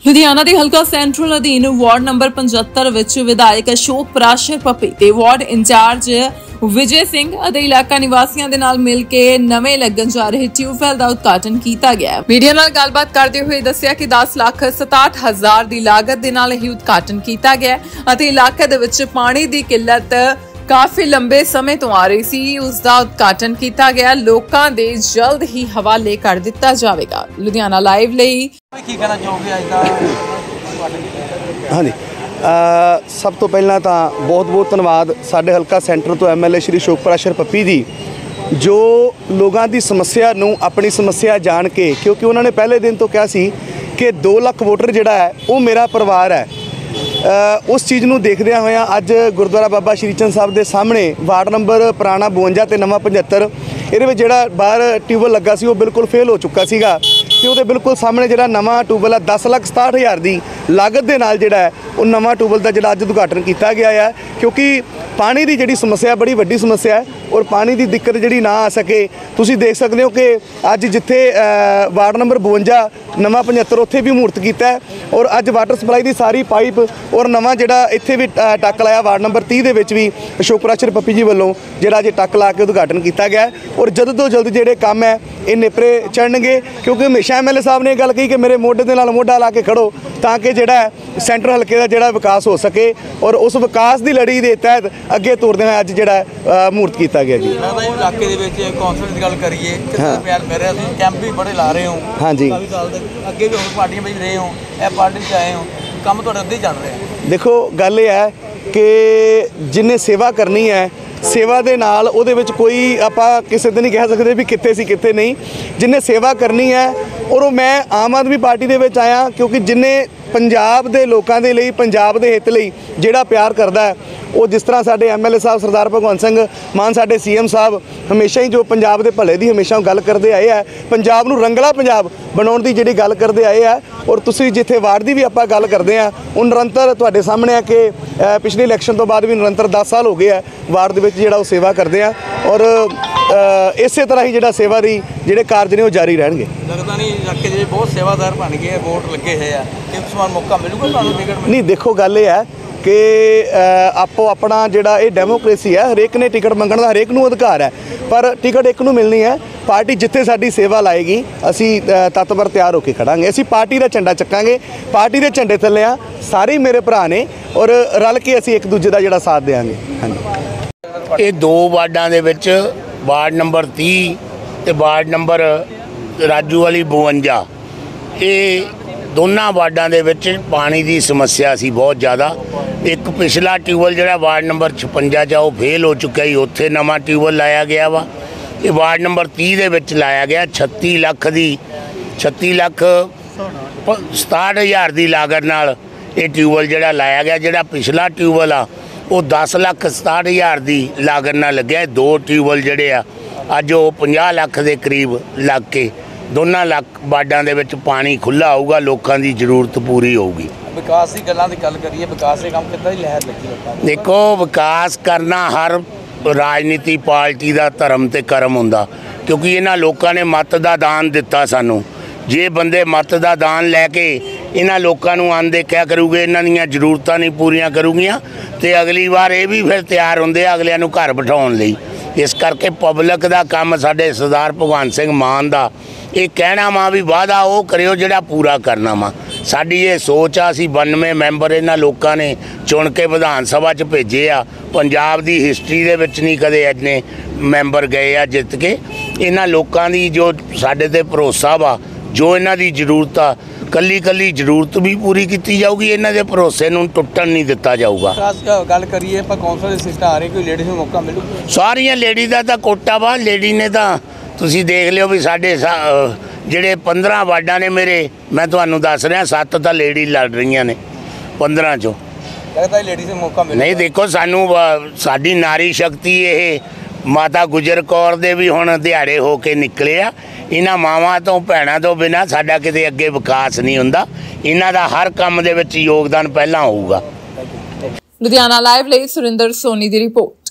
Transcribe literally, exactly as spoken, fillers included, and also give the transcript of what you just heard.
ਲੁਧਿਆਣਾ ਦੇ ਹਲਕਾ ਸੈਂਟਰਲ ਅਧੀਨ ਵਾਰਡ ਨੰਬਰ ਪਝੱਤਰ ਵਿੱਚ ਵਿਧਾਇਕ ਅਸ਼ੋਕ ਪ੍ਰਾਸ਼ਰ ਪੱਪੀ ਤੇ ਵਾਰਡ ਇੰਚਾਰਜ ਵਿਜੇ ਸਿੰਘ ਅਤੇ ਇਲਾਕਾ ਨਿਵਾਸੀਆਂ ਦੇ ਨਾਲ ਮਿਲ ਕੇ ਨਵੇਂ ਲੱਗਣ ਜਾ ਰਹੇ ਟਿਊਬਵੈਲ ਦਾ ਉਦਘਾਟਨ ਕੀਤਾ ਗਿਆ। ਮੀਡੀਆ ਨਾਲ ਗੱਲਬਾਤ ਕਰਦੇ ਹੋਏ ਦੱਸਿਆ ਕਿ ਦਸ ਲੱਖ ਸਤਾਹਠ ਹਜ਼ਾਰ ਦੀ ਲਾਗਤ ਦੇ ਨਾਲ ਇਹ ਉਦਘਾਟਨ ਕੀਤਾ ਗਿਆ ਅਤੇ ਇਲਾਕੇ ਦੇ ਵਿੱਚ ਪਾਣੀ ਦੀ ਕਿੱਲਤ काफी लंबे समय तो आ रही सी, उसका उद्घाटन किया गया। लोगों दे जल्द ही हवाले कर दिता जाएगा। लुधियाना लाइव लई की कहना चाहोगे आज दा? हाँ जी, सब तो पहला तो बहुत बहुत धन्यवाद साडे हल्का सेंटर तो M L A Shri Ashok Parashar Pappi ji, जो लोगों की समस्या नूं अपनी समस्या जान के, क्योंकि उन्होंने पहले दिन तो कहा सी कि दो लख वोटर जिहड़ा है वो मेरा परिवार है। Uh, उस चीज़ को देखदे होया अज गुरुद्वारा बाबा श्री चंद साहब के सामने वार्ड नंबर पुराना बवंजा तो नवा पचहत्तर ये जोड़ा बाहर ट्यूबवैल लगा सी वो बिल्कुल फेल हो चुका सीगा ते उहदे बिल्कुल सामने जोड़ा नवा ट्यूबवैल है दस लाख सताहठ हज़ार की लागत के नाल जोड़ा है वो नवा ट्यूबवैल का जोड़ा अज उद्घाटन किया गया है, क्योंकि पानी की जिहड़ी समस्या बड़ी वड्डी समस्या है और पानी की दिक्कत जिहड़ी ना आ सके। तुसीं देख सकते हो कि अज जिथे वार्ड नंबर बवंजा नवा पचहत्तर उत्थे भी मुहूर्त किया है और अज वाटर सप्लाई की सारी पाइप और नवा जिहड़ा इत्थे भी टक लाया वार्ड नंबर तीह दे विच भी अशोक प्राशर पप्पी जी वालों जिहड़ा अज टक ला के उद्घाटन किया गया और जल्द तो जल्द जिहड़े काम है ये नेपरे चढ़नगे, क्योंकि हमेशा एम एल ए साहब ने गल कही कि मेरे मोढे दे नाल मोढा ला के खड़ो ताकि जिहड़ा सेंटर हल्के का जिहड़ा विकास हो सके और उस विकास की लड़ी के तहत अगे तुरदे हुए अज जिहड़ा मुहूर्त किया गया जी। इलाके दे विच कौंसल दी गल करिए कितना प्यार मिल रहा है, कैंप भी बड़े ला रहे हो। हाँ जी, अगे भी होर पार्टियां विच रहे हो, ए पार्टी च आए हो, काम तुहाडे अद्धे चल रहे हैं। देखो गल ये है कि जिन्हें सेवा करनी है सेवा दे नाल उहदे विच कोई आपां किसी ते नहीं कह सकते भी कित्थे सी कित्थे नहीं, जिन्हें सेवा करनी है और मैं आम आदमी पार्टी दे विच आया क्योंकि जिन्हें पंजाब दे लोकां दे लई पंजाब दे हित लई जिहड़ा प्यार करदा है वो जिस तरह साडे एम एल ए साहब सरदार भगवंत सिंह मान साडे सी एम साहब हमेशा ही जो पंजाब दे भले दी हमेशा गल करते आए है, पंजाब नूं रंगला पंजाब बनाउण दी जिहड़ी गल करते आए है और तुसीं जिथे वार्ड की भी आपां गल करते हैं वो निरंतर तुहाडे सामने है कि पिछले इलैक्शन तो बाद भी निरंतर दस साल हो गए है वार्ड दे विच जिहड़ा वो सेवा करते हैं और इस तरह ही जिहड़ा सेवा दी जिहड़े कार्ज ने वो जारी रहणगे। लगदा नहीं इलाके दे बहुत सेवादार बन गए, वोट लगे है इस बार मौका मिलूगा तुहानूं टिकट? नहीं, देखो गल ये है कि आपो अपना जिहड़ा ये डेमोक्रेसी है, हरेक ने टिकट मंगण दा हरेक नूं अधिकार है, पर टिकट एक नूं मिलनी है। पार्टी जिथे साडी सेवा लाएगी असी तत्पर तैयार होकर खड़ांगे, असी पार्टी का झंडा चक्कांगे, पार्टी के झंडे थल्ले आ सारे मेरे भरा ने और रल के असी एक दूजे का जिहड़ा साथ देंगे। हाँ जी, ये दो वार्डां दे विच वार्ड नंबर तीह ते वार्ड नंबर राजू वाली बवंजा ये दोनों वार्डां दे विच पानी की समस्या सी बहुत ज़्यादा। एक पिछला ट्यूबवैल जिहड़ा वार्ड नंबर छपंजा चा वो फेल हो चुका ही, उत्थे नवा ट्यूबवैल लाया गया वा। ये वार्ड नंबर तीह दे विच लाया गया छत्ती लख दी छत्ती लख सताहठ हज़ार की लागत नाल ये ट्यूबवैल जिहड़ा लाया गया। जिहड़ा पिछला ट्यूबवैल आ वो दस लख सताहठ हज़ार की लागत नाल लग्या। दो ट्यूबवैल जिहड़े आ अज वो पचास लख के करीब लग के दोनों लख वार्डां दे विच पानी खुला होगा, लोगों की जरूरत पूरी होगी। विकास की गल्लां दी गल करिए, विकास के काम कितना ही लहर लगी लोकां दी? देखो विकास करना हर राजनीति पार्टी का धर्म ते कर्म हुंदा, क्योंकि इन्हां लोकां ने मत दा दान दिता सानू। जे बंदे मत दा दान लैके इन्हां लोकां नूं आंदे क्या करूगे, इन्हां दीयां जरूरतां नहीं पूरीआं करूगीआं ते अगली बार ये भी फिर तैयार हुंदे अगलिआं नूं घर बिठाउण लई। इस करके पब्लिक का काम साडे सरदार भगवंत सिंह मान दा ये कहना वा भी वादा वो करियो जिहड़ा पूरा करना वा। साडी ये सोच आ, असीं बानवे मैंबर इन्हां लोकां ने चुन के विधान सभा च भेजे आ। पंजाब दी हिस्टरी दे विच नहीं कदे इन्ने मैंबर गए आ जित के। इन्हां लोकां दी जो साडे ते भरोसा वा, जो इन्हां दी जरूरत आ कली कली जरूरत भी पूरी की जाऊगी, इन्हां दे भरोसे नूं टुटण नहीं दिता जाऊगा। खास गल करिए पर कौंसल सिस्टम आ रही, कोई लेडीज़ नूं मौका मिलूगा? सारियां लेडी दा तां कोटा वा, लेडी ने तां तुसीं देख लियो भी साडे जिहड़े पंद्रह वार्डां ने मेरे, मैं तुहानूं दस रहा सत्त तां लेडी लड़ रही ने पंद्रह चों। लगदा लेडीज़ नूं मौका मिलूगा? नहीं, देखो सानूं साडी नारी शक्ति ये माता गुजर कौर दे भी हुण दिहाड़े हो के निकले आ। इन्हां मावां तो भैणां तो बिना साडा किते अगे विकास नहीं हुंदा। इन्हां दा हर काम दे विच योगदान पहलां होऊगा। लुधियाना लाइव लई सुरिंदर सोनी दी रिपोर्ट।